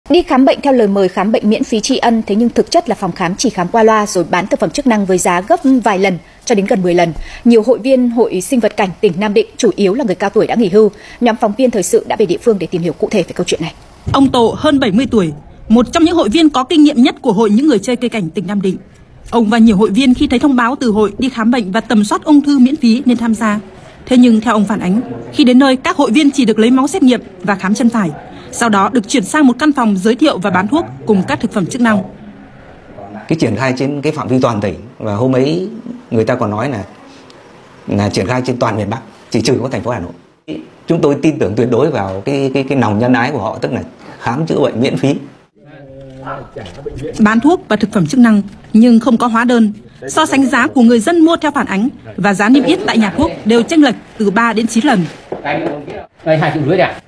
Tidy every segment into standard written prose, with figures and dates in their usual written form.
Đi khám bệnh theo lời mời khám bệnh miễn phí tri ân, thế nhưng thực chất là phòng khám chỉ khám qua loa rồi bán thực phẩm chức năng với giá gấp vài lần cho đến gần 10 lần. Nhiều hội viên Hội Sinh vật cảnh tỉnh Nam Định, chủ yếu là người cao tuổi đã nghỉ hưu. Nhóm phóng viên thời sự đã về địa phương để tìm hiểu cụ thể về câu chuyện này. Ông Tổ hơn 70 tuổi, một trong những hội viên có kinh nghiệm nhất của Hội những người chơi cây cảnh tỉnh Nam Định. Ông và nhiều hội viên khi thấy thông báo từ hội đi khám bệnh và tầm soát ung thư miễn phí nên tham gia. Thế nhưng theo ông phản ánh, khi đến nơi các hội viên chỉ được lấy máu xét nghiệm và khám chân phải. Sau đó được chuyển sang một căn phòng giới thiệu và bán thuốc cùng các thực phẩm chức năng. Cái triển khai trên cái phạm vi toàn tỉnh, và hôm ấy người ta còn nói là triển khai trên toàn miền Bắc, chỉ trừ có thành phố Hà Nội. Chúng tôi tin tưởng tuyệt đối vào cái lòng nhân ái của họ, tức là khám chữa bệnh miễn phí. Bán thuốc và thực phẩm chức năng nhưng không có hóa đơn. So sánh giá của người dân mua theo phản ánh và giá niêm yết tại nhà thuốc đều chênh lệch từ 3 đến 9 lần. Đây 2,5 triệu ạ.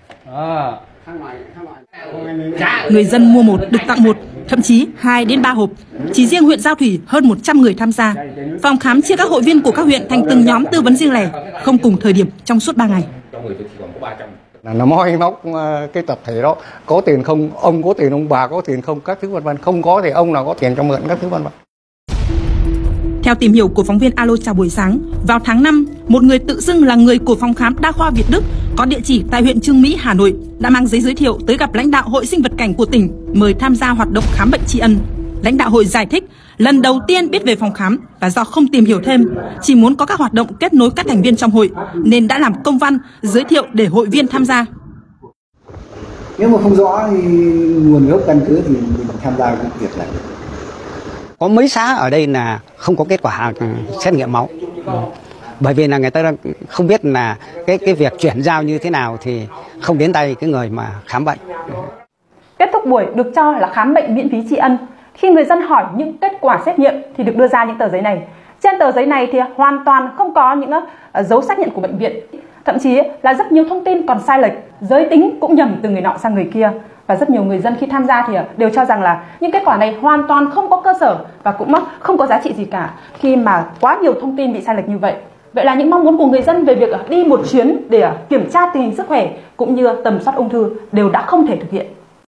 Người dân mua một được tặng một, thậm chí 2 đến 3 hộp. Chỉ riêng huyện Giao Thủy hơn 100 người tham gia. Phòng khám chia các hội viên của các huyện thành từng nhóm tư vấn riêng lẻ, không cùng thời điểm trong suốt 3 ngày. Nó moi móc cái tập thể đó, có tiền không, ông có tiền ông, bà có tiền không, các thứ vân vân, không có thì ông nào có tiền cho mượn các thứ vân vân. Theo tìm hiểu của phóng viên Alo Chào Buổi Sáng, vào tháng 5, một người tự xưng là người của phòng khám Đa khoa Việt Đức có địa chỉ tại huyện Chương Mỹ, Hà Nội đã mang giấy giới thiệu tới gặp lãnh đạo Hội Sinh vật cảnh của tỉnh mời tham gia hoạt động khám bệnh tri ân. Lãnh đạo hội giải thích lần đầu tiên biết về phòng khám và do không tìm hiểu thêm, chỉ muốn có các hoạt động kết nối các thành viên trong hội nên đã làm công văn giới thiệu để hội viên tham gia. Nếu mà không rõ thì nguồn gốc căn cứ thì mình tham gia cái việc này. Có mấy xã ở đây là không có kết quả xét nghiệm máu, bởi vì là người ta không biết là cái việc chuyển giao như thế nào thì không đến tay cái người mà khám bệnh. Kết thúc buổi được cho là khám bệnh miễn phí tri ân. Khi người dân hỏi những kết quả xét nghiệm thì được đưa ra những tờ giấy này. Trên tờ giấy này thì hoàn toàn không có những dấu xác nhận của bệnh viện. Thậm chí là rất nhiều thông tin còn sai lệch, giới tính cũng nhầm từ người nọ sang người kia. Và rất nhiều người dân khi tham gia thì đều cho rằng là những kết quả này hoàn toàn không có cơ sở và cũng không có giá trị gì cả khi mà quá nhiều thông tin bị sai lệch như vậy. Vậy là những mong muốn của người dân về việc đi một chuyến để kiểm tra tình hình sức khỏe cũng như tầm soát ung thư đều đã không thể thực hiện.